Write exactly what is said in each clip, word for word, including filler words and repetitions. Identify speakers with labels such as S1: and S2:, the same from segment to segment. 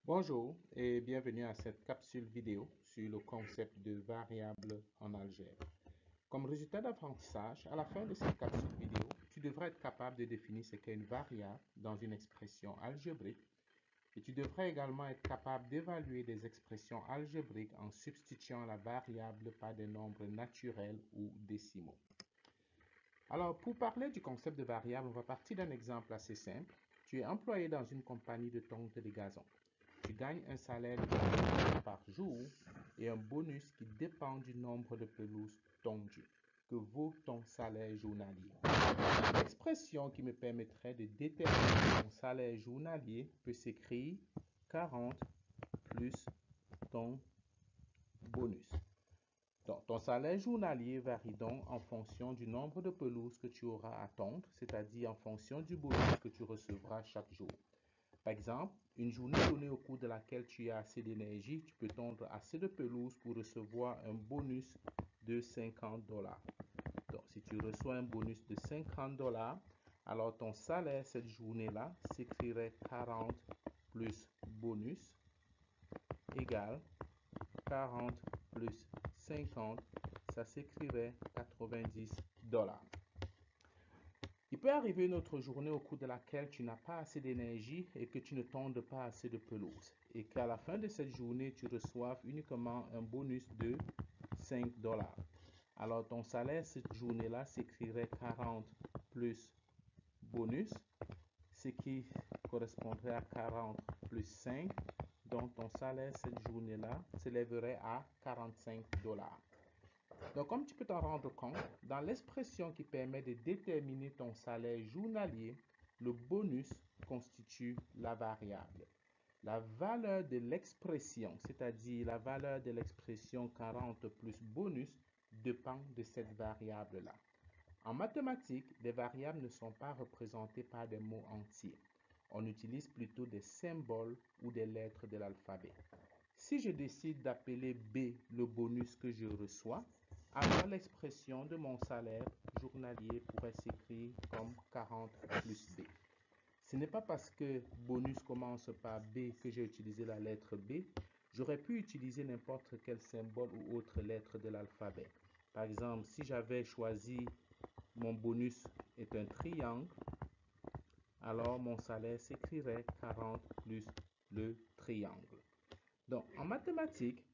S1: Bonjour et bienvenue à cette capsule vidéo sur le concept de variable en algèbre. Comme résultat d'apprentissage, à la fin de cette capsule vidéo, tu devrais être capable de définir ce qu'est une variable dans une expression algébrique et tu devrais également être capable d'évaluer des expressions algébriques en substituant la variable par des nombres naturels ou décimaux. Alors, pour parler du concept de variable, on va partir d'un exemple assez simple. Tu es employé dans une compagnie de tonte de gazon. Tu gagnes un salaire de quarante dollars par jour et un bonus qui dépend du nombre de pelouses tondues que vaut ton salaire journalier. L'expression qui me permettrait de déterminer ton salaire journalier peut s'écrire quarante plus ton bonus. Donc, ton salaire journalier varie donc en fonction du nombre de pelouses que tu auras à tondre, c'est-à-dire en fonction du bonus que tu recevras chaque jour. Par exemple, une journée donnée au cours de laquelle tu as assez d'énergie, tu peux tondre assez de pelouse pour recevoir un bonus de cinquante dollars. Donc, si tu reçois un bonus de cinquante dollars, alors ton salaire cette journée-là s'écrirait quarante plus bonus égale quarante plus cinquante, ça s'écrirait quatre-vingt-dix dollars. Il peut arriver une autre journée au cours de laquelle tu n'as pas assez d'énergie et que tu ne tondes pas assez de pelouse et qu'à la fin de cette journée, tu reçoives uniquement un bonus de cinq dollars. Alors, ton salaire cette journée-là s'écrirait quarante plus bonus, ce qui correspondrait à quarante plus cinq. Donc, ton salaire cette journée-là s'élèverait à quarante-cinq dollars. Donc, comme tu peux t'en rendre compte, dans l'expression qui permet de déterminer ton salaire journalier, le bonus constitue la variable. La valeur de l'expression, c'est-à-dire la valeur de l'expression quarante plus bonus, dépend de cette variable-là. En mathématiques, les variables ne sont pas représentées par des mots entiers. On utilise plutôt des symboles ou des lettres de l'alphabet. Si je décide d'appeler B le bonus que je reçois, alors l'expression de mon salaire journalier pourrait s'écrire comme quarante plus B. Ce n'est pas parce que bonus commence par B que j'ai utilisé la lettre B. J'aurais pu utiliser n'importe quel symbole ou autre lettre de l'alphabet. Par exemple, si j'avais choisi mon bonus est un triangle, alors mon salaire s'écrirait quarante plus le triangle. Donc, en mathématiques,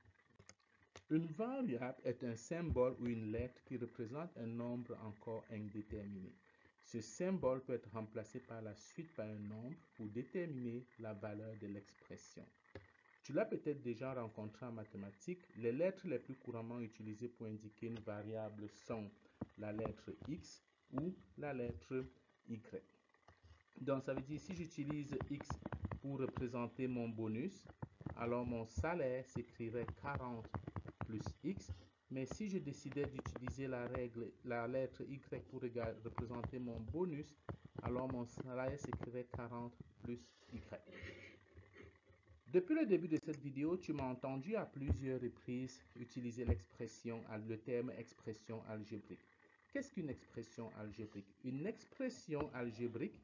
S1: une variable est un symbole ou une lettre qui représente un nombre encore indéterminé. Ce symbole peut être remplacé par la suite par un nombre pour déterminer la valeur de l'expression. Tu l'as peut-être déjà rencontré en mathématiques. Les lettres les plus couramment utilisées pour indiquer une variable sont la lettre X ou la lettre Y. Donc, ça veut dire si j'utilise X pour représenter mon bonus, alors mon salaire s'écrirait quarante plus X. Mais si je décidais d'utiliser la règle, la lettre Y pour représenter mon bonus, alors mon salaire s'écrirait quarante plus Y. Depuis le début de cette vidéo, tu m'as entendu à plusieurs reprises utiliser l'expression, le terme expression algébrique. Qu'est-ce qu'une expression algébrique? Une expression algébrique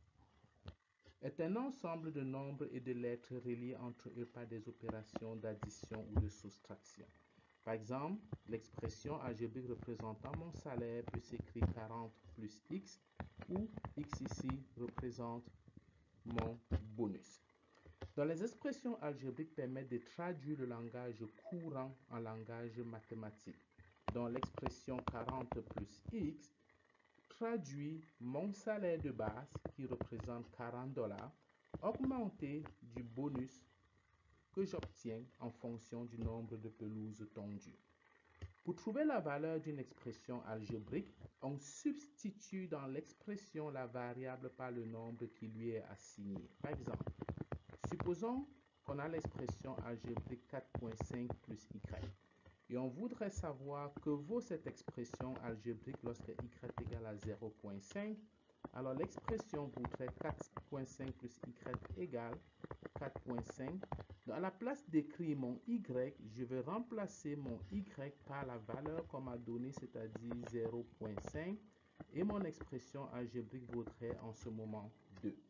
S1: est un ensemble de nombres et de lettres reliés entre eux par des opérations d'addition ou de soustraction. Par exemple, l'expression algébrique représentant mon salaire peut s'écrire quarante plus X ou X ici représente mon bonus. Donc, les expressions algébriques permettent de traduire le langage courant en langage mathématique. Donc, l'expression quarante plus X traduit mon salaire de base qui représente quarante dollars augmenté du bonus que j'obtiens en fonction du nombre de pelouses tondues. Pour trouver la valeur d'une expression algébrique, on substitue dans l'expression la variable par le nombre qui lui est assigné. Par exemple, supposons qu'on a l'expression algébrique quatre virgule cinq plus Y. Et on voudrait savoir que vaut cette expression algébrique lorsque y est égal à zéro virgule cinq. Alors l'expression voudrait quatre virgule cinq plus y égale quatre virgule cinq. Donc à la place d'écrire mon y, je vais remplacer mon y par la valeur qu'on m'a donnée, c'est-à-dire zéro virgule cinq. Et mon expression algébrique vaudrait en ce moment deux.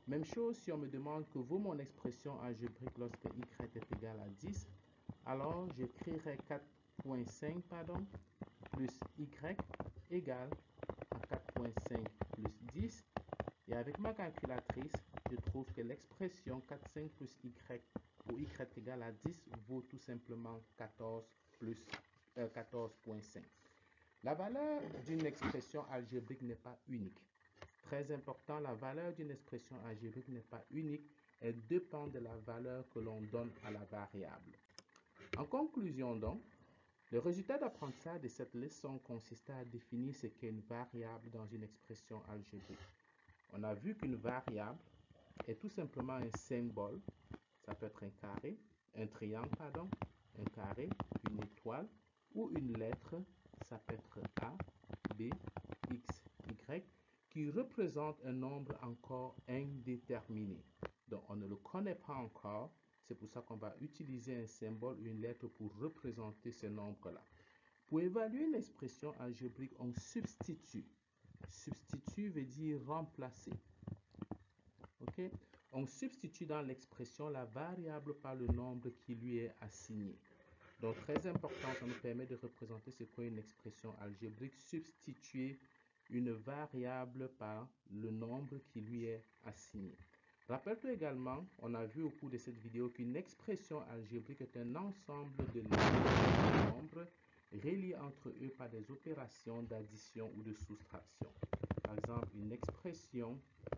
S1: Même chose si on me demande que vaut mon expression algébrique lorsque y est égal à dix. Alors, j'écrirai quatre virgule cinq pardon, plus y égale à quatre virgule cinq plus dix. Et avec ma calculatrice, je trouve que l'expression quatre virgule cinq plus y ou y égale à dix vaut tout simplement quatorze plus euh, quatorze virgule cinq. La valeur d'une expression algébrique n'est pas unique. Très important, la valeur d'une expression algébrique n'est pas unique, elle dépend de la valeur que l'on donne à la variable. En conclusion donc, le résultat d'apprentissage de cette leçon consistait à définir ce qu'est une variable dans une expression algébrique. On a vu qu'une variable est tout simplement un symbole, ça peut être un carré, un triangle, pardon, un carré, une étoile ou une lettre, ça peut être A, B, X, Y, qui représente un nombre encore indéterminé. Donc on ne le connaît pas encore, c'est pour ça qu'on va utiliser un symbole ou une lettre pour représenter ce nombre-là. Pour évaluer une expression algébrique, on substitue. Substitue veut dire remplacer. Okay? On substitue dans l'expression la variable par le nombre qui lui est assigné. Donc très important, ça nous permet de représenter ce qu'est une expression algébrique, substituer une variable par le nombre qui lui est assigné. Rappelle-toi également, on a vu au cours de cette vidéo qu'une expression algébrique est un ensemble de nombres reliés entre eux par des opérations d'addition ou de soustraction. Par exemple, une expression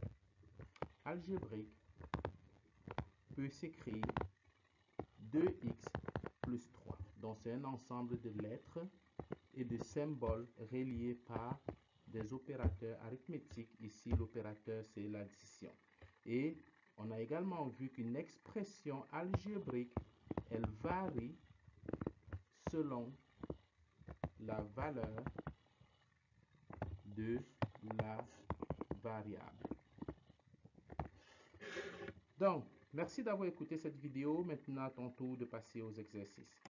S1: algébrique peut s'écrire deux x plus trois. Donc c'est un ensemble de lettres et de symboles reliés par des opérateurs arithmétiques. Ici, l'opérateur, c'est l'addition. Et on a également vu qu'une expression algébrique, elle varie selon la valeur de la variable. Donc, merci d'avoir écouté cette vidéo. Maintenant, à ton tour de passer aux exercices.